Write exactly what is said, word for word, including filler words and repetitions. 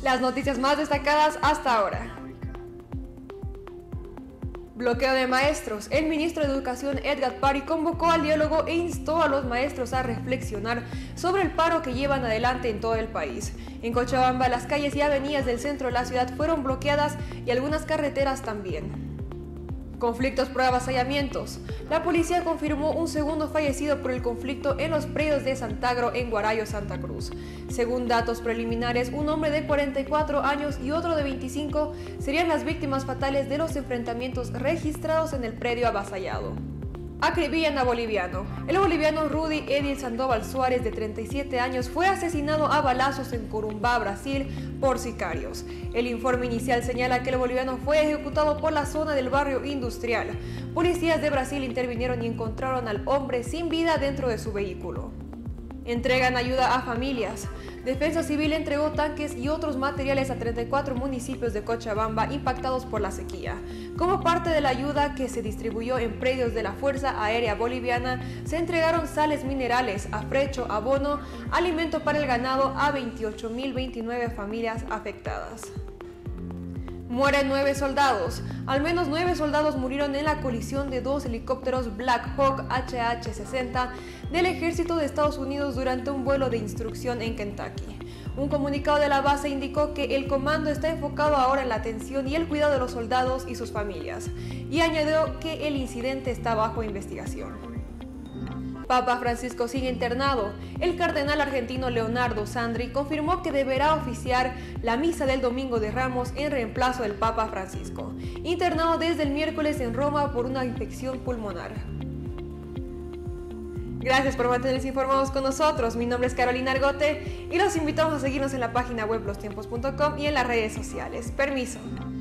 Las noticias más destacadas hasta ahora. Bloqueo de maestros. El ministro de Educación, Edgar Pari, convocó al diálogo e instó a los maestros a reflexionar sobre el paro que llevan adelante en todo el país. En Cochabamba, las calles y avenidas del centro de la ciudad fueron bloqueadas y algunas carreteras también. Conflictos por avasallamientos. La policía confirmó un segundo fallecido por el conflicto en los predios de Santagro, en Guarayo, Santa Cruz. Según datos preliminares, un hombre de cuarenta y cuatro años y otro de veinticinco serían las víctimas fatales de los enfrentamientos registrados en el predio avasallado. Acribillan a boliviano. El boliviano Rudy Edil Sandoval Suárez, de treinta y siete años, fue asesinado a balazos en Corumbá, Brasil, por sicarios. El informe inicial señala que el boliviano fue ejecutado por la zona del barrio industrial. Policías de Brasil intervinieron y encontraron al hombre sin vida dentro de su vehículo. Entregan ayuda a familias. Defensa Civil entregó tanques y otros materiales a treinta y cuatro municipios de Cochabamba impactados por la sequía. Como parte de la ayuda que se distribuyó en predios de la Fuerza Aérea Boliviana, se entregaron sales minerales, afrecho, abono, alimento para el ganado a veintiocho mil veintinueve familias afectadas. Mueren nueve soldados. Al menos nueve soldados murieron en la colisión de dos helicópteros Black Hawk H H sesenta del ejército de Estados Unidos durante un vuelo de instrucción en Kentucky. Un comunicado de la base indicó que el comando está enfocado ahora en la atención y el cuidado de los soldados y sus familias, y añadió que el incidente está bajo investigación. Papa Francisco sigue internado. El cardenal argentino Leonardo Sandri confirmó que deberá oficiar la misa del Domingo de Ramos en reemplazo del Papa Francisco, internado desde el miércoles en Roma por una infección pulmonar. Gracias por mantenerse informados con nosotros. Mi nombre es Carolina Argote y los invitamos a seguirnos en la página web los tiempos punto com y en las redes sociales. Permiso.